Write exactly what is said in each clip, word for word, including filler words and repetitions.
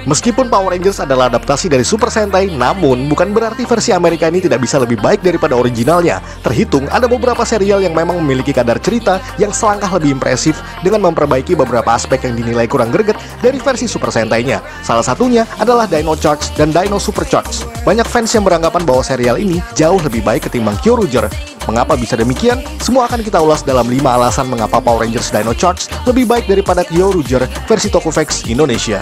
Meskipun Power Rangers adalah adaptasi dari Super Sentai, namun bukan berarti versi Amerika ini tidak bisa lebih baik daripada originalnya. Terhitung ada beberapa serial yang memang memiliki kadar cerita yang selangkah lebih impresif dengan memperbaiki beberapa aspek yang dinilai kurang greget dari versi Super Sentai-nya. Salah satunya adalah Dino Charge dan Dino Super Charge. Banyak fans yang beranggapan bahwa serial ini jauh lebih baik ketimbang Kyoryuger. Mengapa bisa demikian? Semua akan kita ulas dalam lima alasan mengapa Power Rangers Dino Charge lebih baik daripada Kyoryuger versi Tokuvex Indonesia.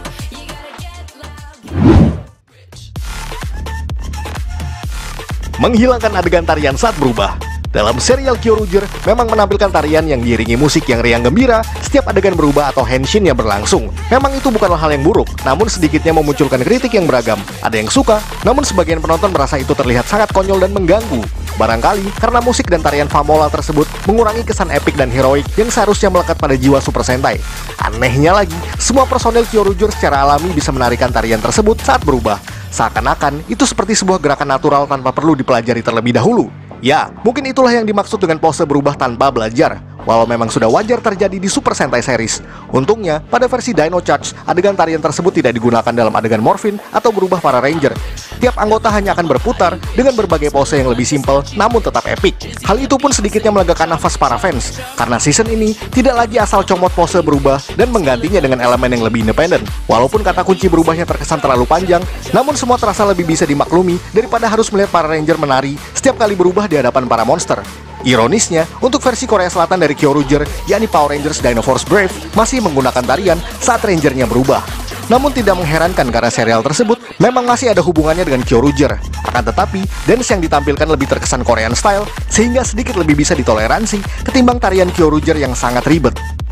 Menghilangkan adegan tarian saat berubah. Dalam serial Kyoryuger memang menampilkan tarian yang diiringi musik yang riang gembira setiap adegan berubah atau henshin yang berlangsung. Memang itu bukanlah hal yang buruk, namun sedikitnya memunculkan kritik yang beragam. Ada yang suka, namun sebagian penonton merasa itu terlihat sangat konyol dan mengganggu. Barangkali karena musik dan tarian Famola tersebut mengurangi kesan epik dan heroik yang seharusnya melekat pada jiwa Super Sentai. Anehnya lagi, semua personel Kyoryuger secara alami bisa menarikan tarian tersebut saat berubah. Seakan-akan itu seperti sebuah gerakan natural tanpa perlu dipelajari terlebih dahulu. Ya, mungkin itulah yang dimaksud dengan pose berubah tanpa belajar. Walau memang sudah wajar terjadi di Super Sentai series. Untungnya, pada versi Dino Charge, adegan tarian tersebut tidak digunakan dalam adegan morphin atau berubah para ranger. Tiap anggota hanya akan berputar dengan berbagai pose yang lebih simpel namun tetap epik. Hal itu pun sedikitnya melegakan nafas para fans, karena season ini tidak lagi asal comot pose berubah dan menggantinya dengan elemen yang lebih independen. Walaupun kata kunci berubahnya terkesan terlalu panjang, namun semua terasa lebih bisa dimaklumi daripada harus melihat para ranger menari setiap kali berubah di hadapan para monster. Ironisnya, untuk versi Korea Selatan dari Kyoryuger, yakni Power Rangers Dino Force Brave, masih menggunakan tarian saat rangernya berubah. Namun tidak mengherankan karena serial tersebut memang masih ada hubungannya dengan Kyoryuger. Akan tetapi, dance yang ditampilkan lebih terkesan Korean style, sehingga sedikit lebih bisa ditoleransi ketimbang tarian Kyoryuger yang sangat ribet.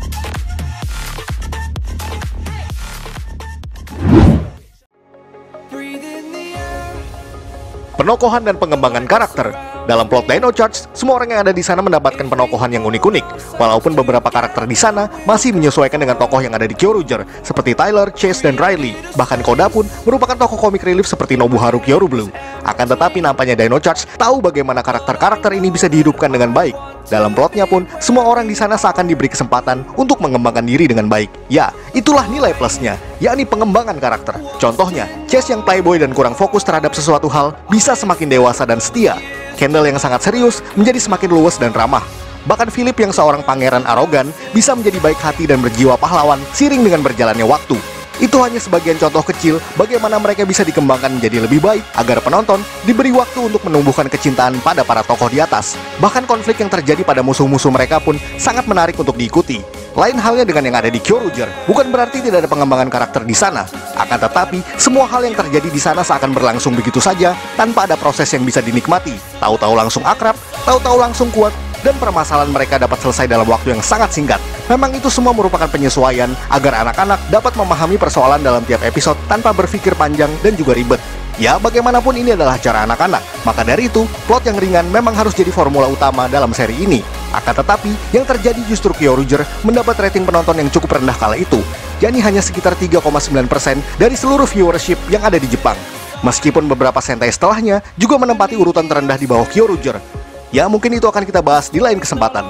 Penokohan dan pengembangan karakter. Dalam plot Dino Charge, semua orang yang ada di sana mendapatkan penokohan yang unik-unik. Walaupun beberapa karakter di sana masih menyesuaikan dengan tokoh yang ada di Kyoryuger, seperti Tyler, Chase, dan Riley. Bahkan Koda pun merupakan tokoh komik relief seperti Nobuharu Kyoryublue. Akan tetapi nampaknya Dino Charge tahu bagaimana karakter-karakter ini bisa dihidupkan dengan baik. Dalam plotnya pun, semua orang di sana seakan diberi kesempatan untuk mengembangkan diri dengan baik. Ya, itulah nilai plusnya, yakni pengembangan karakter. Contohnya, Chase yang playboy dan kurang fokus terhadap sesuatu hal bisa semakin dewasa dan setia. Kendall yang sangat serius menjadi semakin luwes dan ramah. Bahkan Philip yang seorang pangeran arogan bisa menjadi baik hati dan berjiwa pahlawan seiring dengan berjalannya waktu. Itu hanya sebagian contoh kecil bagaimana mereka bisa dikembangkan menjadi lebih baik agar penonton diberi waktu untuk menumbuhkan kecintaan pada para tokoh di atas. Bahkan konflik yang terjadi pada musuh-musuh mereka pun sangat menarik untuk diikuti. Lain halnya dengan yang ada di Kyoryuger, bukan berarti tidak ada pengembangan karakter di sana. Akan tetapi, semua hal yang terjadi di sana seakan berlangsung begitu saja tanpa ada proses yang bisa dinikmati. Tahu-tahu langsung akrab, tahu-tahu langsung kuat, dan permasalahan mereka dapat selesai dalam waktu yang sangat singkat. Memang itu semua merupakan penyesuaian agar anak-anak dapat memahami persoalan dalam tiap episode tanpa berpikir panjang dan juga ribet. Ya, bagaimanapun ini adalah cara anak-anak. Maka dari itu, plot yang ringan memang harus jadi formula utama dalam seri ini. Akan tetapi, yang terjadi justru Kyoryuger mendapat rating penonton yang cukup rendah kala itu, yakni hanya sekitar tiga koma sembilan persen dari seluruh viewership yang ada di Jepang. Meskipun beberapa Sentai setelahnya juga menempati urutan terendah di bawah Kyoryuger. Ya, mungkin itu akan kita bahas di lain kesempatan.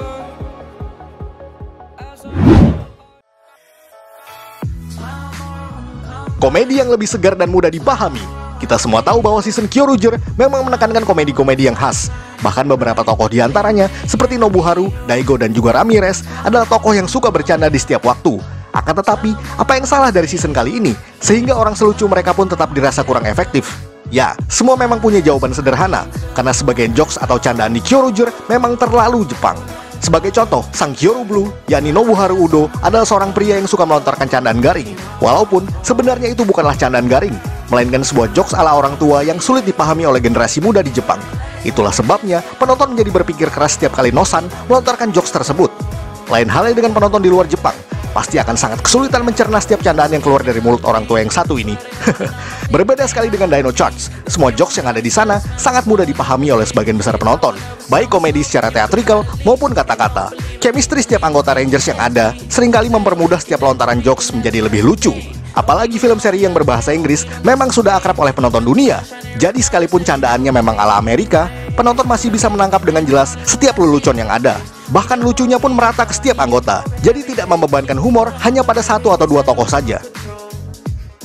Komedi yang lebih segar dan mudah dipahami. Kita semua tahu bahwa season Kyoryuger memang menekankan komedi-komedi yang khas. Bahkan beberapa tokoh diantaranya, seperti Nobuharu, Daigo, dan juga Ramirez, adalah tokoh yang suka bercanda di setiap waktu. Akan tetapi, apa yang salah dari season kali ini? Sehingga orang selucu mereka pun tetap dirasa kurang efektif. Ya, semua memang punya jawaban sederhana, karena sebagian jokes atau candaan di Kyoryuger memang terlalu Jepang. Sebagai contoh, sang Kyoryublue, yakni Nobuharu Udo, adalah seorang pria yang suka melontarkan candaan garing. Walaupun sebenarnya itu bukanlah candaan garing, melainkan sebuah jokes ala orang tua yang sulit dipahami oleh generasi muda di Jepang. Itulah sebabnya penonton menjadi berpikir keras setiap kali Nosan melontarkan jokes tersebut. Lain halnya dengan penonton di luar Jepang, pasti akan sangat kesulitan mencerna setiap candaan yang keluar dari mulut orang tua yang satu ini. Berbeda sekali dengan Dino Charge, semua jokes yang ada di sana sangat mudah dipahami oleh sebagian besar penonton, baik komedi secara teatrikal maupun kata-kata. Chemistry setiap anggota Rangers yang ada seringkali mempermudah setiap lontaran jokes menjadi lebih lucu. Apalagi film seri yang berbahasa Inggris memang sudah akrab oleh penonton dunia. Jadi sekalipun candaannya memang ala Amerika, penonton masih bisa menangkap dengan jelas setiap lelucon yang ada. Bahkan lucunya pun merata ke setiap anggota. Jadi tidak membebankan humor hanya pada satu atau dua tokoh saja.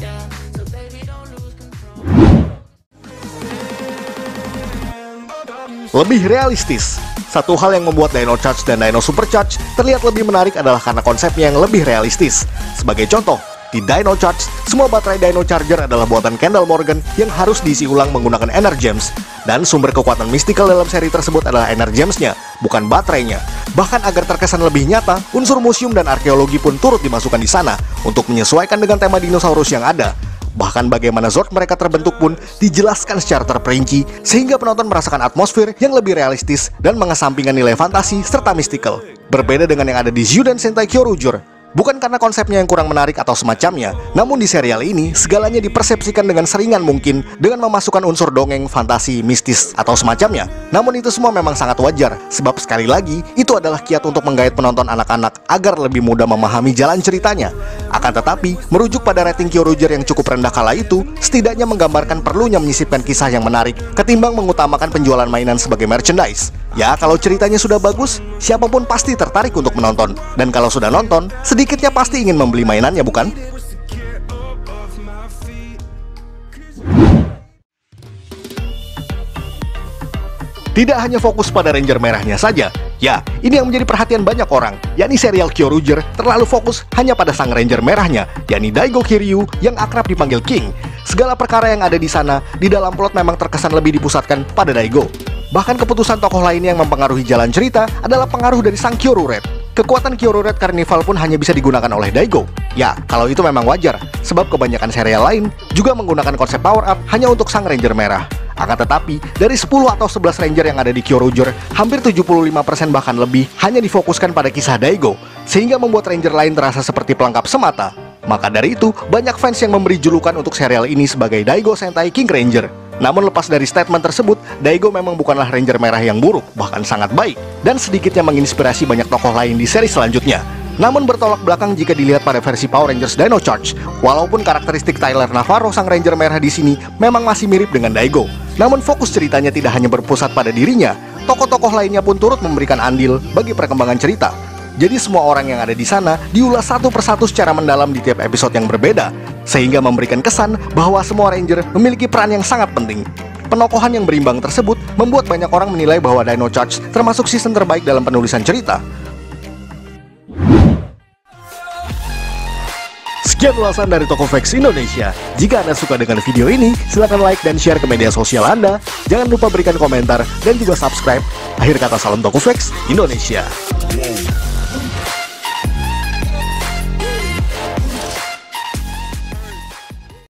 Lebih realistis. Satu hal yang membuat Dino Charge dan Dino Supercharge terlihat lebih menarik adalah karena konsepnya yang lebih realistis. Sebagai contoh, di Dino Charge, semua baterai Dino Charger adalah buatan Kendall Morgan yang harus diisi ulang menggunakan Energems. Dan sumber kekuatan mystical dalam seri tersebut adalah Energems-nya, bukan baterainya. Bahkan agar terkesan lebih nyata, unsur museum dan arkeologi pun turut dimasukkan di sana untuk menyesuaikan dengan tema dinosaurus yang ada. Bahkan bagaimana Zord mereka terbentuk pun dijelaskan secara terperinci, sehingga penonton merasakan atmosfer yang lebih realistis dan mengesampingkan nilai fantasi serta mystical. Berbeda dengan yang ada di Zyuden Sentai Kyoryuger. Bukan karena konsepnya yang kurang menarik atau semacamnya, namun di serial ini segalanya dipersepsikan dengan seringan mungkin dengan memasukkan unsur dongeng, fantasi, mistis, atau semacamnya. Namun itu semua memang sangat wajar, sebab sekali lagi itu adalah kiat untuk menggait penonton anak-anak agar lebih mudah memahami jalan ceritanya. Akan tetapi, merujuk pada rating Kyoryuger yang cukup rendah kala itu, setidaknya menggambarkan perlunya menyisipkan kisah yang menarik ketimbang mengutamakan penjualan mainan sebagai merchandise. Ya, kalau ceritanya sudah bagus, siapapun pasti tertarik untuk menonton. Dan kalau sudah nonton, sedikitnya pasti ingin membeli mainannya, bukan? Tidak hanya fokus pada Ranger merahnya saja. Ya, ini yang menjadi perhatian banyak orang, yakni serial Kyoryuger terlalu fokus hanya pada sang Ranger merahnya, yakni Daigo Kiryu yang akrab dipanggil King. Segala perkara yang ada di sana, di dalam plot memang terkesan lebih dipusatkan pada Daigo. Bahkan keputusan tokoh lainnya yang mempengaruhi jalan cerita adalah pengaruh dari sang Kyoryured. Kekuatan Kyoryured Carnival pun hanya bisa digunakan oleh Daigo. Ya, kalau itu memang wajar, sebab kebanyakan serial lain juga menggunakan konsep power up hanya untuk sang Ranger merah. Akan tetapi, dari sepuluh atau sebelas Ranger yang ada di Kyoryuger, hampir tujuh puluh lima persen bahkan lebih hanya difokuskan pada kisah Daigo, sehingga membuat Ranger lain terasa seperti pelengkap semata. Maka dari itu, banyak fans yang memberi julukan untuk serial ini sebagai Daigo Sentai King Ranger. Namun lepas dari statement tersebut, Daigo memang bukanlah Ranger merah yang buruk, bahkan sangat baik, dan sedikitnya menginspirasi banyak tokoh lain di seri selanjutnya. Namun bertolak belakang jika dilihat pada versi Power Rangers Dino Charge, walaupun karakteristik Tyler Navarro sang Ranger merah di sini memang masih mirip dengan Daigo, namun fokus ceritanya tidak hanya berpusat pada dirinya, tokoh-tokoh lainnya pun turut memberikan andil bagi perkembangan cerita. Jadi semua orang yang ada di sana diulas satu persatu secara mendalam di tiap episode yang berbeda, sehingga memberikan kesan bahwa semua Ranger memiliki peran yang sangat penting. Penokohan yang berimbang tersebut membuat banyak orang menilai bahwa Dino Charge termasuk season terbaik dalam penulisan cerita. Sekian ulasan dari Tokofax Indonesia. Jika Anda suka dengan video ini, silahkan like dan share ke media sosial Anda. Jangan lupa berikan komentar dan juga subscribe. Akhir kata, salam Tokofax Indonesia.